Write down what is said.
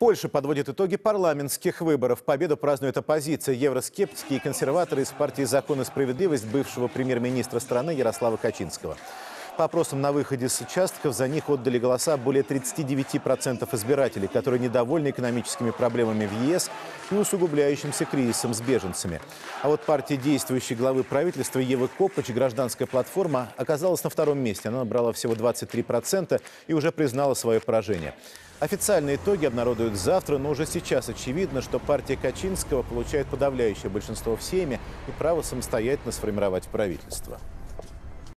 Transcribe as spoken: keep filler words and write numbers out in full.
Польша подводит итоги парламентских выборов. Победу празднует оппозиция. Евроскептики и консерваторы из партии «Закон и справедливость» бывшего премьер-министра страны Ярослава Качинского. По опросам на выходе с участков за них отдали голоса более тридцати девяти процентов избирателей, которые недовольны экономическими проблемами в ЕС и усугубляющимся кризисом с беженцами. А вот партия действующей главы правительства Евы Копач, гражданская платформа, оказалась на втором месте. Она набрала всего двадцать три процента и уже признала свое поражение. Официальные итоги обнародуют завтра, но уже сейчас очевидно, что партия Качинского получает подавляющее большинство в Сейме и право самостоятельно сформировать правительство.